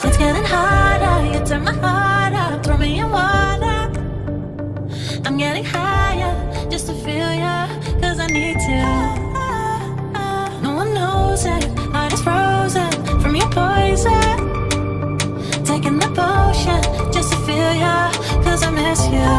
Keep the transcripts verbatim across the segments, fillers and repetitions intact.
It's getting harder, you turn my heart up, throw me in water. I'm getting higher, just to feel ya, cause I need to. No one knows it, heart is frozen from your poison. Taking the potion, just to feel ya, cause I miss you.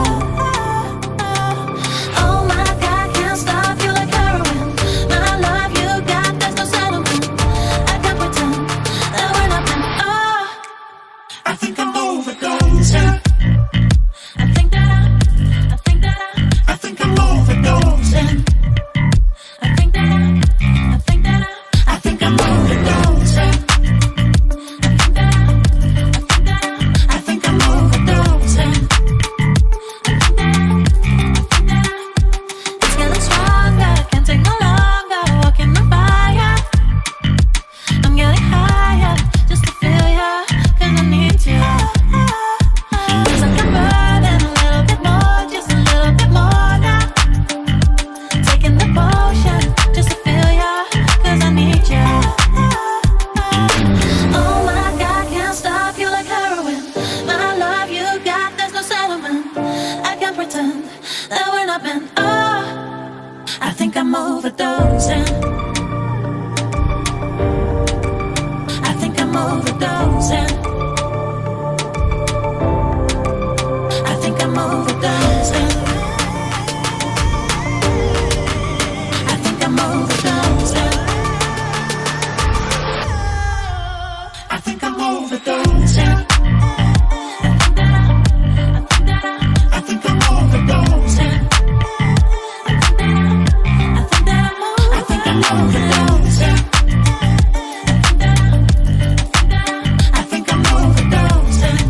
Oh my God, can't stop you like heroin. My love you got, there's no settlement. I can't pretend that we're not meant. Oh, I think I'm overdosing. I think that I, I think that I, I think I'm overdosing. I think that I, I think that I, I think I'm overdosing. I think that I, I think that I, I think I'm overdosing. I think that I, I think that I, it's getting stronger, can't take no longer, walking on fire. I'm getting higher, just to feel ya, cause I need you. Cause I can burn in a little bit more, just a little bit more now. Taking the potion, just to feel ya, cause I need you. Oh my God, can't stop you like heroin. My love you got, there's no settlement. I can't pretend that we're not meant. Oh, I think I'm overdosing. I think I'm overdosing. I think I'm overdosing. I think I'm overdosing. I think I'm overdosing. I think I'm overdosing. I think that I'm, I think I'm overdosing. I think I'm overdosing.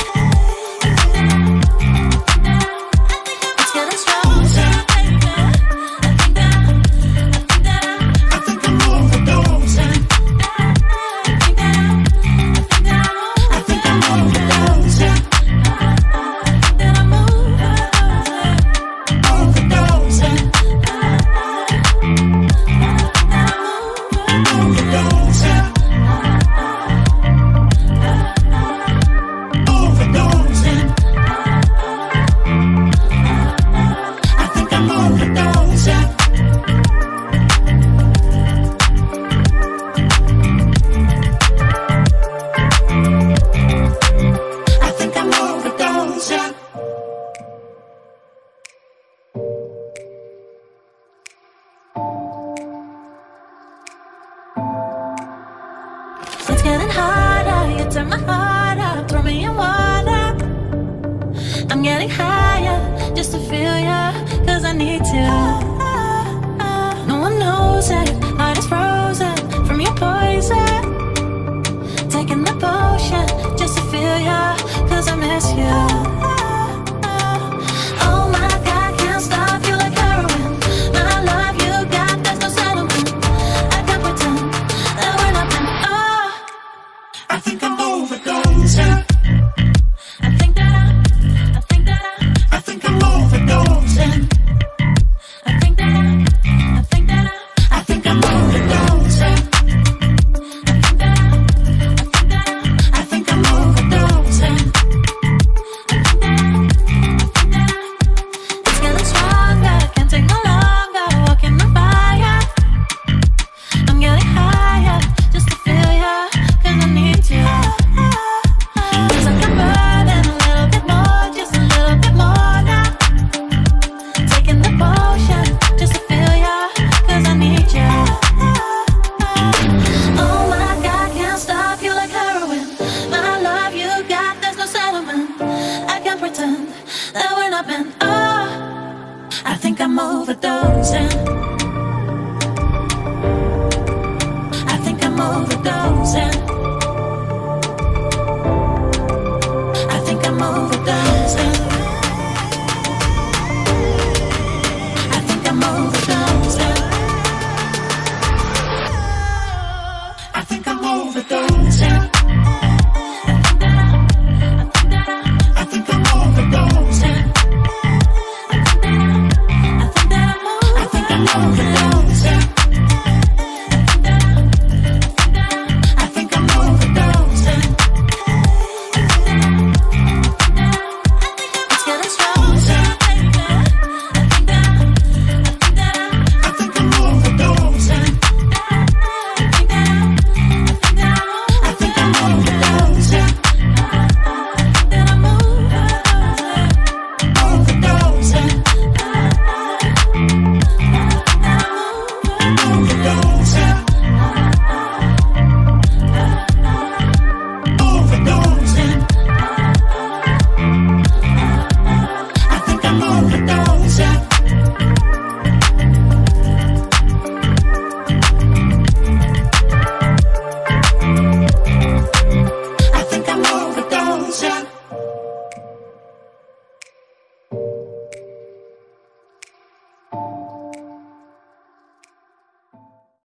It's getting stronger. I think that, I think that I, I think I'm overdosing. I think that I, I think that I, I think I'm overdosing. I think that I'm overdosing. Overdosing. Overdosing. I think I'm overdosing. I think I'm overdosing. It's getting harder, you turn my heart up, throw me in water. I'm getting higher, just to feel ya, cause I need to. No one knows it, heart is frozen from your poison. Taking the potion, just to feel ya, cause I miss you. Oh my God, can't stop you like heroin. My love you got, there's no settlement. I can't pretend that we're not meant. Oh, I think I'm overdosing. I think that I, I think that I, I think I'm overdosing. I think that I, I think that I, I think I'm overdosing. I think that I, I think that I, I think I'm overdosing. I think that I, I think that I, it's getting stronger, can't take no longer, walking on fire. I'm getting higher, just to feel ya, cause I need you. Cause I can burn in a little bit more, just a little bit more now. Taking the potion, just to feel ya, cause I need you. Oh my God, can't stop you like heroin. My love you got, there's no settlement. I can't pretend that we're not meant. Oh, I think I'm overdosing. I think I'm overdosing.